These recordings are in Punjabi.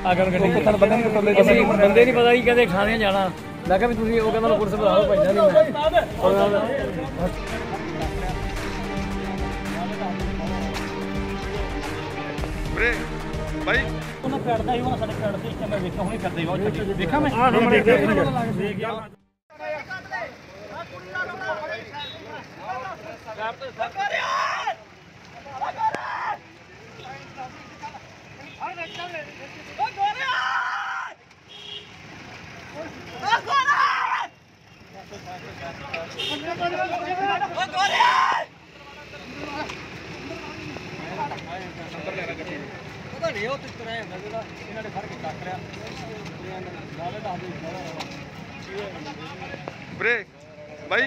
अगर बंदे नहीं पता कि कहते खाने जाना मैं कहा भी तुम वो कहना पुलिस बुला लो भजना नहीं भाई ਉਹਨਾਂ ਫਿਰਦਾ ਹੀ ਉਹਨਾਂ ਸਾਡੇ ਫਿਰਦੇ ਇੱਥੇ ਮੈਂ ਵੇਖਿਆ ਹੁਣੇ ਫਿਰਦੇ ਉਹ ਵੇਖਾਂ ਮੈਂ पता नहीं वो किस तरह है इन्होंने फड़ के कट लिया ब्रेक भाई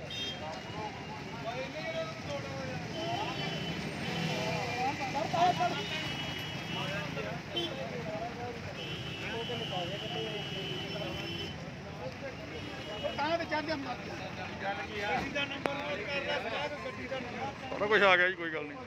कुछ आ गया जी कोई गल नहीं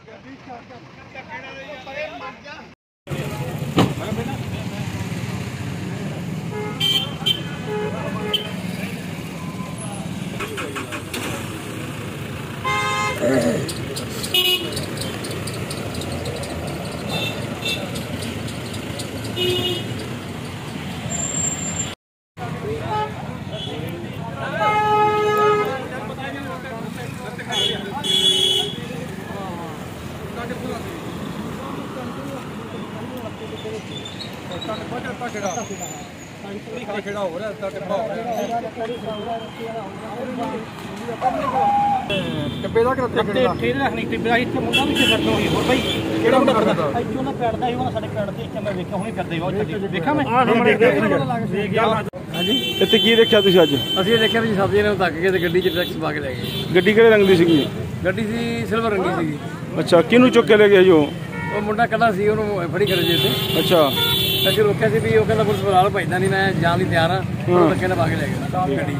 खेड़ा हो रहा है ਟਿੱਬੇ ਦਾ ਟ੍ਰੇਨ ਰੱਖਣੀ ਟਿੱਬੇ ਦਾ ਇੱਥੇ ਮੁੰਡਾ ਵੀ ਕਰਦਾ ਹੋਈ ਹੋਰ ਭਾਈ ਕਿਹੜਾ ਮੁੰਡਾ ਕਰਦਾ ਇੱਥੇ ਉਹਨਾਂ ਫਿਰਦਾ ਸੀ ਉਹਨਾਂ ਸਾਡੇ ਪਿੰਡ ਦੇ ਇੱਥੇ ਮੈਂ ਵੇਖਿਆ ਹੁਣੇ ਫਿਰਦੇ ਉਹ ਵੇਖਾਂ ਮੈਂ ਹਾਂਜੀ ਇੱਥੇ ਕੀ ਦੇਖਿਆ ਤੁਸੀਂ ਅੱਜ ਅਸੀਂ ਇਹ ਦੇਖਿਆ ਵੀ ਸਬਜ਼ੀਆਂ ਨੂੰ ਧੱਕ ਕੇ ਤੇ ਗੱਡੀ 'ਚ ਟੈਕਸ ਪਾ ਕੇ ਲੈ ਗਏ ਗੱਡੀ ਕਿਹੜੇ ਰੰਗ ਦੀ ਸੀਗੀ ਗੱਡੀ ਸੀ ਸਿਲਵਰ ਰੰਗੀ ਸੀਗੀ ਅੱਛਾ ਕਿਹਨੂੰ ਚੁੱਕ ਕੇ ਲੈ ਗਿਆ ਜੀ ਉਹ ਮੁੰਡਾ ਕੱਲਾ ਸੀ ਉਹਨੂੰ ਫੜੀ ਕਰੇ ਜੀ ਇੱਥੇ ਅੱਛਾ ਅਸੀਂ ਰੋਕਿਆ ਸੀ ਵੀ ਉਹ ਕਹਿੰਦਾ ਪੁਲਿਸ ਬੁਲਾ ਲਓ ਭਜਦਾ ਨਹੀਂ ਮੈਂ ਜਾਣ ਲਈ ਤਿਆਰ ਹਾਂ ਉਹ ਧੱਕੇ ਨਾਲ ਪਾ ਕੇ ਲੈ ਗਿਆ ਗੱਡੀ 'ਚ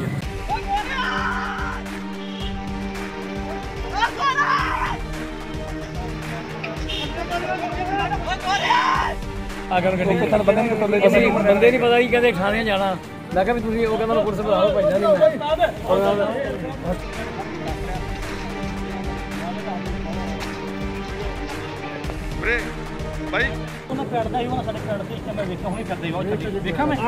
अगर बंदे नहीं पता कि कहते खाने जाना मैं कहा भी तुम वो कहना पुलिस बुला लो भजना नहीं भाई ਉਹਨਾਂ ਫਿਰਦਾ ਹੀ ਉਹਨਾਂ ਸਾਡੇ ਫਿਰਦੇ ਇੱਥੇ ਮੈਂ ਵੇਖਿਆ ਹੁਣੇ ਫਿਰਦੇ ਉਹ ਵੇਖਾਂ ਮੈਂ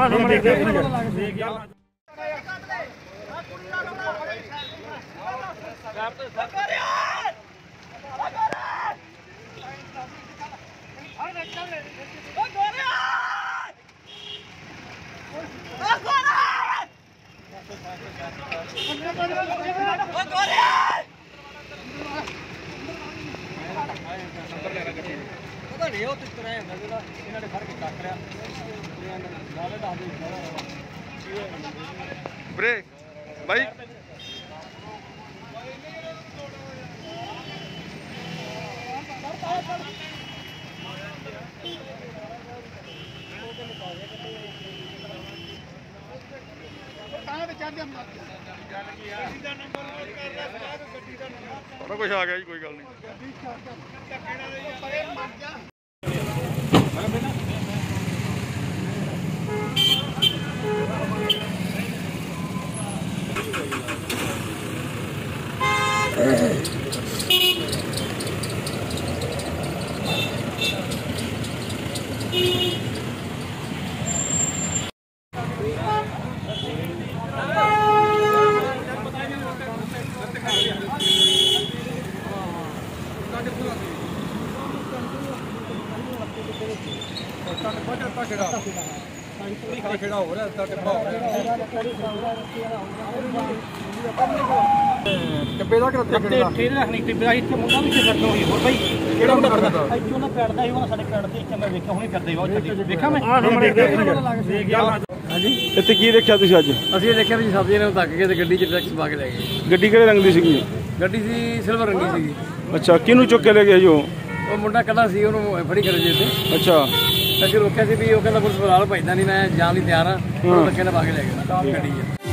पता नहीं वो किस तरह है इन्होंने फड़ के कट लिया ब्रेक भाई कुछ आ गया जी कोई गल नहीं खेड़ा हो रहा है ਟਿੱਬੇ ਦਾ ਟ੍ਰੇਨ ਰੱਖਣੀ ਟਿੱਬੇ ਦਾ ਇੱਥੇ ਮੁੰਡਾ ਵੀ ਕਰਦਾ ਹੋਈ ਹੋਰ ਭਾਈ ਕਿਹੜਾ ਮੁੰਡਾ ਕਰਦਾ ਇੱਥੇ ਉਹਨਾਂ ਫਿਰਦਾ ਸੀ ਉਹਨਾਂ ਸਾਡੇ ਪਿੰਡ ਦੇ ਇੱਥੇ ਮੈਂ ਵੇਖਿਆ ਹੁਣੇ ਫਿਰਦੇ ਉਹ ਵੇਖਾਂ ਮੈਂ ਹਾਂਜੀ ਇੱਥੇ ਕੀ ਦੇਖਿਆ ਤੁਸੀਂ ਅੱਜ ਅਸੀਂ ਇਹ ਦੇਖਿਆ ਵੀ ਸਬਜ਼ੀਆਂ ਨੂੰ ਧੱਕ ਕੇ ਤੇ ਗੱਡੀ 'ਚ ਟੈਕਸ ਪਾ ਕੇ ਲੈ ਗਏ ਗੱਡੀ ਕਿਹੜੇ ਰੰਗ ਦੀ ਸੀਗੀ ਗੱਡੀ ਸੀ ਸਿਲਵਰ ਰੰਗੀ ਸੀਗੀ ਅੱਛਾ ਕਿਹਨੂੰ ਚੁੱਕ ਕੇ ਲੈ ਗਿਆ ਜੀ ਉਹ ਮੁੰਡਾ ਕੱਲਾ ਸੀ ਉਹਨੂੰ ਫੜੀ ਕਰੇ ਜੀ ਇੱਥੇ ਅੱਛਾ ਅਸੀਂ ਰੋਕਿਆ ਸੀ ਵੀ ਉਹ ਕਹਿੰਦਾ ਪੁਲਿਸ ਬੁਲਾ ਲਓ ਭਜਦਾ ਨਹੀਂ ਮੈਂ ਜਾਣ ਲਈ ਤਿਆਰ ਹਾਂ ਉਹ ਧੱਕੇ ਨਾਲ ਪਾ ਕੇ ਲੈ ਗਿਆ ਗੱਡੀ 'ਚ